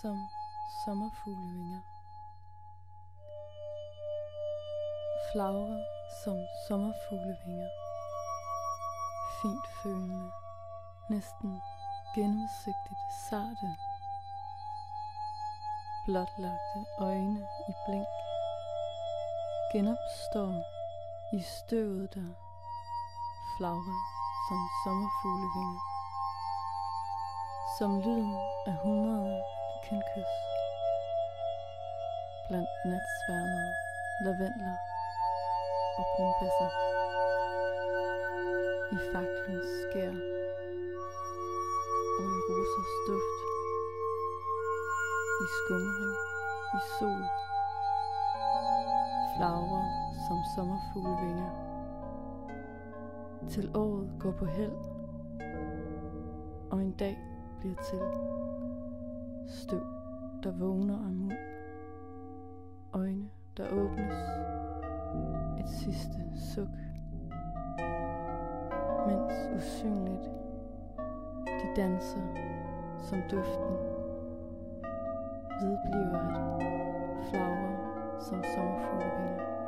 som sommerfuglevinger. Flagrer som sommerfuglevinger. Fintfølende, næsten gennemsigtigt sarte. Blotlagte øjne i blink. Genopstår i støvet der. Flagrer som sommerfuglevinger. Som lyden af hundrede af kindkys. Blandt natsværmere, lavendler og brombasser. I faklens skær og i rosers duft. I skumring, i sol. Flagrer som sommerfuglevinger. Til året går på hæld, og en dag bliver til støv, der vågner af muld. Øjne, der åbnes. Et sidste suk. Mens usynligt de danser som duften. Bliver at flagre som sommerfuglevinger.